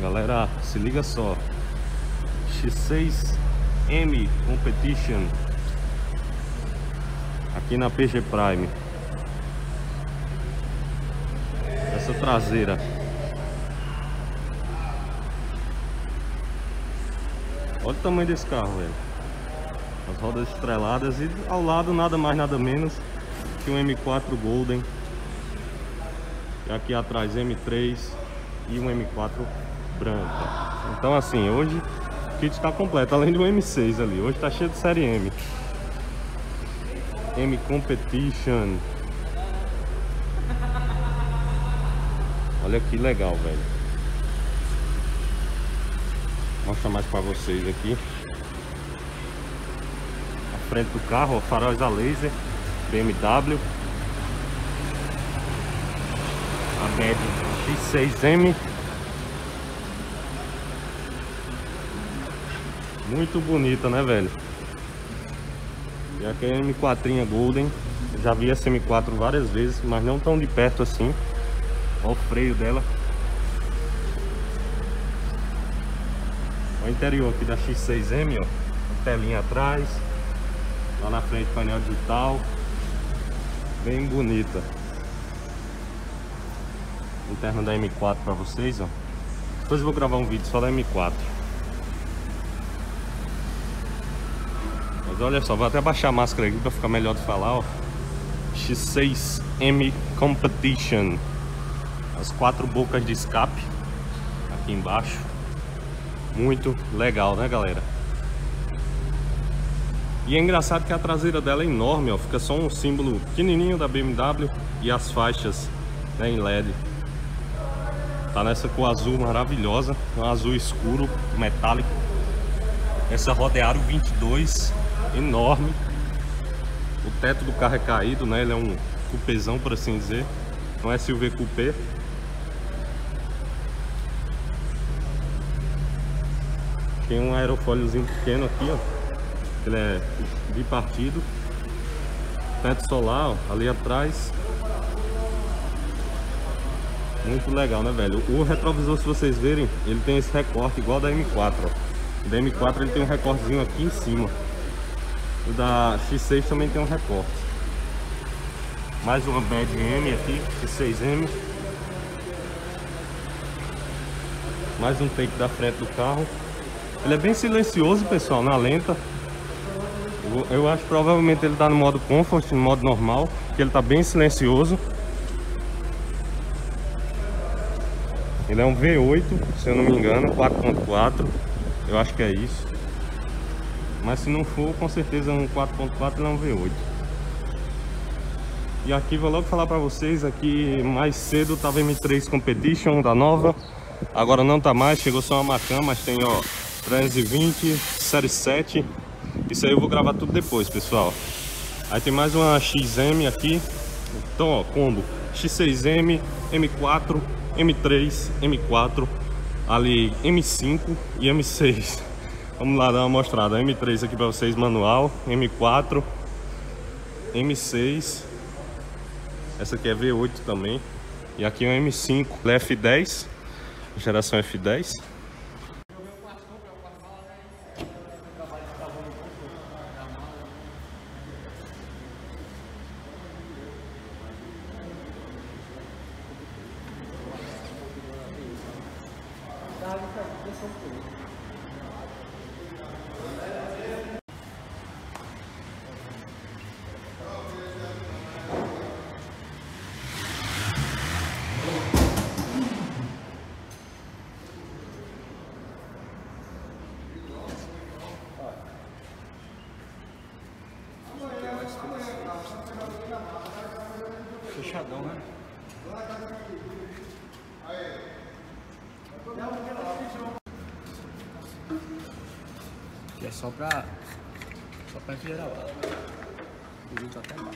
Galera, se liga só. X6M Competition aqui na PG Prime. Essa traseira. Olha o tamanho desse carro, velho. As rodas estreladas e ao lado nada mais nada menos que um M4 Golden. E aqui atrás M3 e um M4 branca. Então assim, hoje o kit está completo, além do M6 ali. Hoje tá cheio de série M. M Competition. Olha que legal, velho. Vou mostrar mais para vocês aqui. A frente do carro, ó, faróis a laser, BMW. A BED X6M. Muito bonita, né, velho? E aqui é a M4 Golden. Eu já vi essa M4 várias vezes, mas não tão de perto assim. Olha o freio dela. Olha o interior aqui da X6M, ó. Telinha atrás. Lá na frente painel digital. Bem bonita. Interna da M4 para vocês, ó. Depois eu vou gravar um vídeo só da M4. Mas olha só, vou até baixar a máscara aqui para ficar melhor de falar, ó. X6M Competition. As 4 bocas de escape aqui embaixo. Muito legal, né, galera? E é engraçado que a traseira dela é enorme, ó. Fica só um símbolo pequenininho da BMW e as faixas, né, em LED. Tá nessa cor azul maravilhosa, um azul escuro, metálico. Essa roda é aro 22, enorme. O teto do carro é caído, né? Ele é um cupezão, por assim dizer. Um SUV coupé. Tem um aerofóliozinho pequeno aqui, ó. Ele é bipartido. Teto solar, ó, ali atrás. Muito legal, né, velho? O retrovisor, se vocês verem, ele tem esse recorte igual da M4, ó. O da M4 ele tem um recortezinho aqui em cima. O da X6 também tem um recorte. Mais uma BED M aqui, X6M. Mais um take da frente do carro. Ele é bem silencioso, pessoal, na lenta. Eu acho que provavelmente ele tá no modo Comfort, no modo normal, porque ele tá bem silencioso. Ele é um V8, se eu não me engano, 4.4. Eu acho que é isso. Mas se não for, com certeza um 4.4 ele é um V8. E aqui vou logo falar pra vocês, aqui mais cedo tava M3 Competition da nova. Agora não tá mais, chegou só uma Macan, mas tem, ó, 320, série 7. Isso aí eu vou gravar tudo depois, pessoal. Aí tem mais uma XM aqui. Então, ó, combo X6M, M4, M3, M4, ali M5 e M6. Vamos lá dar uma mostrada. M3 aqui para vocês, manual, M4, M6. Essa aqui é V8 também. E aqui é um M5, F10, geração F10. Fechadão, né? Que é só pra refrigerar o ar. O vídeo tá até embaixo.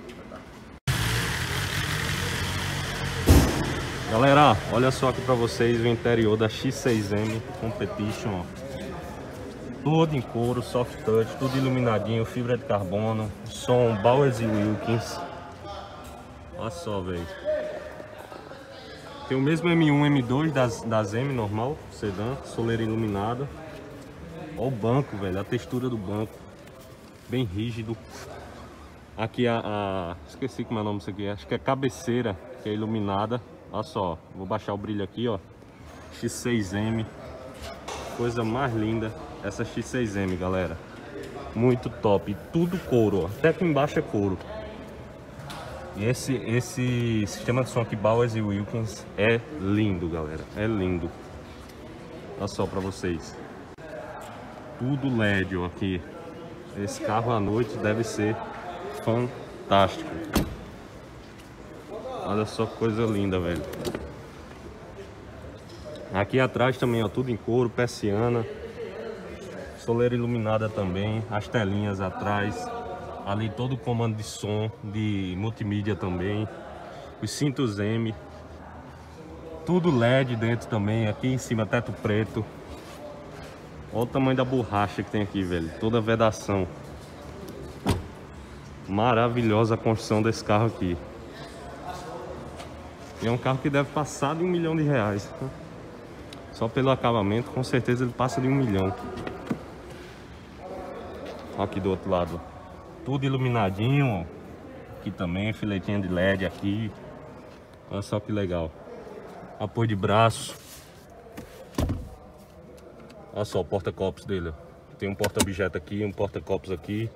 Galera, olha só aqui pra vocês o interior da X6M Competition, ó. Todo em couro, soft touch, tudo iluminadinho, fibra de carbono, som Bowers & Wilkins. Olha só, velho. Tem o mesmo M1, M2 das M normal, sedã, soleira iluminada. Olha o banco, velho, a textura do banco. Bem rígido. Aqui esqueci como é o nome disso aqui, acho que é cabeceira, que é iluminada. Olha só, vou baixar o brilho aqui, ó. X6M. Coisa mais linda essa X6M, galera. Muito top. Tudo couro, ó. Até aqui embaixo é couro. E esse sistema de som aqui, Bowers & Wilkins, é lindo, galera. É lindo. Olha só pra vocês. Tudo LED, ó, aqui. Esse carro à noite deve ser fantástico. Olha só que coisa linda, velho. Aqui atrás também, ó, tudo em couro, persiana. Soleira iluminada também. As telinhas atrás. Ali todo o comando de som, de multimídia também. Os cintos M. Tudo LED dentro também. Aqui em cima teto preto. Olha o tamanho da borracha que tem aqui, velho. Toda a vedação. Maravilhosa a construção desse carro aqui. E é um carro que deve passar de R$1 milhão. Só pelo acabamento, com certeza ele passa de R$1 milhão. Aqui do outro lado. Tudo iluminadinho. Aqui também, filetinha de LED aqui. Olha só que legal. Apoio de braço. Olha só o porta-copos dele. Tem um porta-objeto aqui, um porta-copos aqui.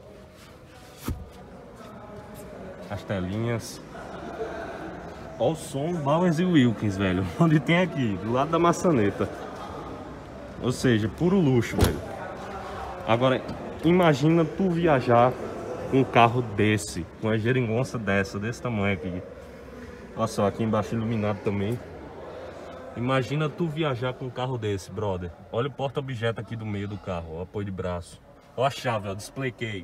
As telinhas. Olha o som Bowers & Wilkins, velho. Onde tem aqui, do lado da maçaneta. Ou seja, puro luxo, velho. Agora, imagina tu viajar com um carro desse, com uma geringonça desse tamanho aqui. Olha só, aqui embaixo iluminado também. Imagina tu viajar com um carro desse, brother. Olha o porta-objeto aqui do meio do carro, o apoio de braço. Olha a chave, ó, display key.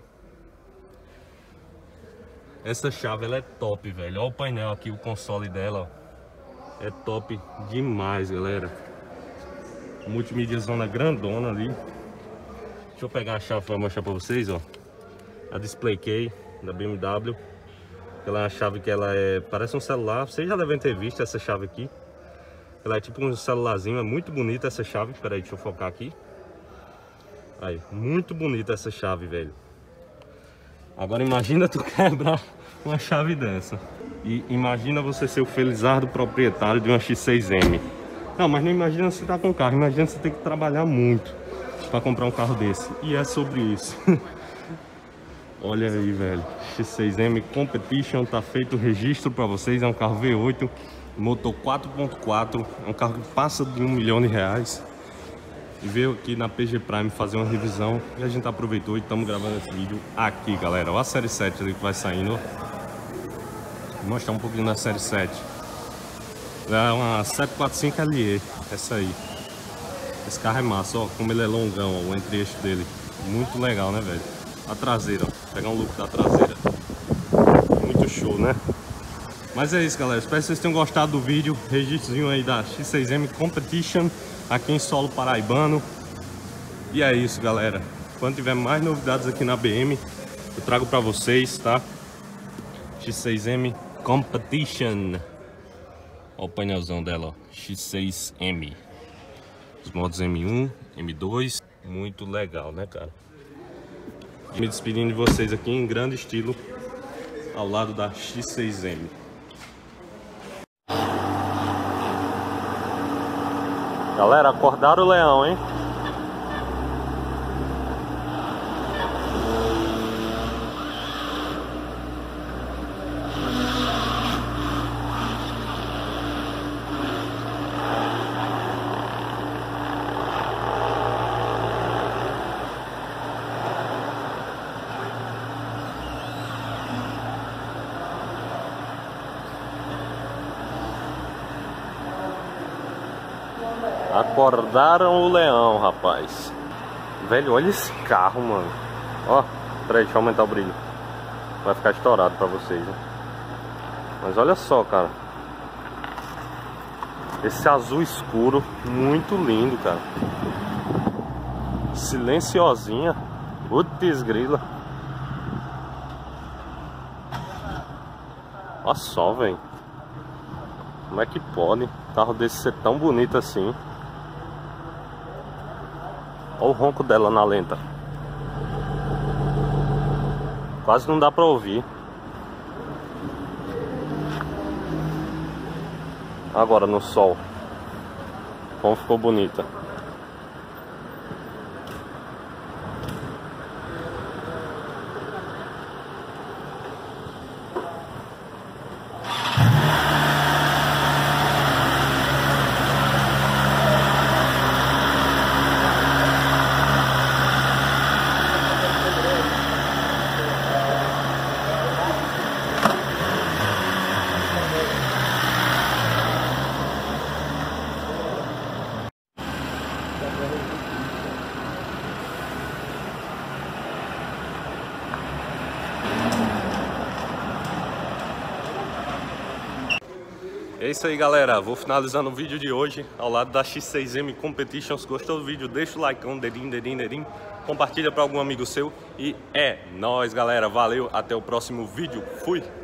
Essa chave, ela é top, velho. Olha o painel aqui, o console dela, ó. É top demais, galera. Multimídia zona grandona ali. Deixa eu pegar a chave para mostrar para vocês, ó. A display key da BMW. Ela é uma chave que ela parece um celular. Vocês já devem ter visto essa chave aqui. Ela é tipo um celularzinho, é muito bonita essa chave. Espera aí, deixa eu focar aqui. Aí, muito bonita essa chave, velho. Agora imagina tu quebrar uma chave dessa. E imagina você ser o felizardo proprietário de uma X6M. Não, mas não imagina você tá com um carro. Imagina você ter que trabalhar muito para comprar um carro desse. E é sobre isso. Olha aí, velho. X6M Competition, tá feito o registro para vocês. É um carro V8, motor 4.4. É um carro que passa de R$1 milhão. E veio aqui na PG Prime fazer uma revisão. E a gente aproveitou e estamos gravando esse vídeo aqui, galera. Olha a série 7 ali que vai saindo. Vou mostrar um pouquinho da série 7. É uma 745 LE, essa aí. Esse carro é massa, ó, como ele é longão, ó, o entre-eixo dele. Muito legal, né, velho? A traseira, ó. Pegar um look da traseira. Muito show, né? Mas é isso, galera. Espero que vocês tenham gostado do vídeo. Registrozinho aí da X6M Competition aqui em solo paraibano. E é isso, galera. Quando tiver mais novidades aqui na BM, eu trago pra vocês, tá? X6M Competition. Olha o painelzão dela, ó. X6M. Os modos M1, M2. Muito legal, né, cara? Me despedindo de vocês aqui em grande estilo, ao lado da X6M. Galera, acordaram o leão, hein? Acordaram o leão, rapaz. Velho, olha esse carro, mano. Ó, peraí, deixa eu aumentar o brilho. Vai ficar estourado pra vocês, né? Mas olha só, cara. Esse azul escuro, muito lindo, cara. Silenciosinha. Putz grila. Olha só, velho. Como é que pode? carro desse ser tão bonito assim. Olha o ronco dela na lenta. Quase não dá pra ouvir. Agora no sol, como ficou bonita. É isso aí, galera, vou finalizando o vídeo de hoje ao lado da X6M Competition. Se gostou do vídeo, deixa o like, dedinho, compartilha para algum amigo seu e é nóis, galera, valeu, até o próximo vídeo, fui!